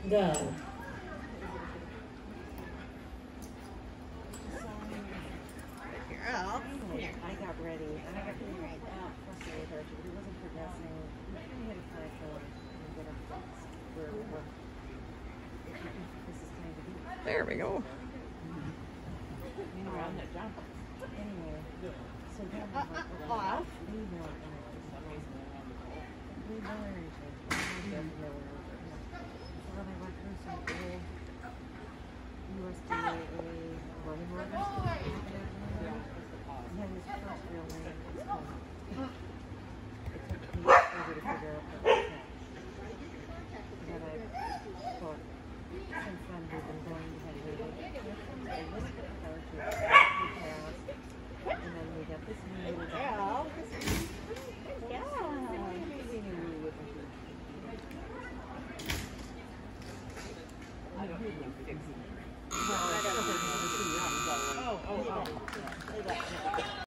Go. Girl. I got ready. And I got really frustrated with her because it wasn't progressing. We had a flash and get our thoughts where we were. This is kind of deep. There we go. Anyway, so then we learned. So then I went through some old USDA running orders. And then this first real name is called. It took me forever to figure out what it was. And then I thought, since then we've been going ahead with it. I listened to her to pass, and then we got this new little girl. I don't know.